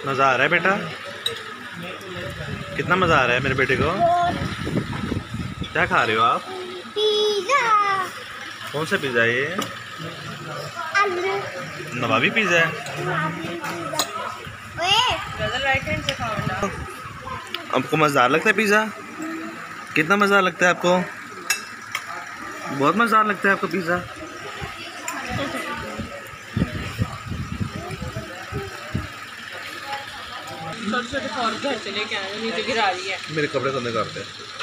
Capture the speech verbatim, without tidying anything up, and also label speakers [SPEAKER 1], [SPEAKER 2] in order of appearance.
[SPEAKER 1] मज़ा आ रहा है बेटा? कितना मज़ा आ रहा है मेरे बेटे को? क्या खा रहे हो आप?
[SPEAKER 2] पिज़्ज़ा।
[SPEAKER 1] कौन सा पिज़्ज़ा है ये? नवाबी पिज़्ज़ा है। आपको मज़ेदार लगता है पिज़्ज़ा? कितना मज़ेदार लगता है आपको? बहुत मज़ेदार लगता है आपको पिज़्ज़ा?
[SPEAKER 3] छोटे छोटे घर चले के आए, नीचे गिरा रही है।
[SPEAKER 1] मेरे कपड़े तो नहीं करते।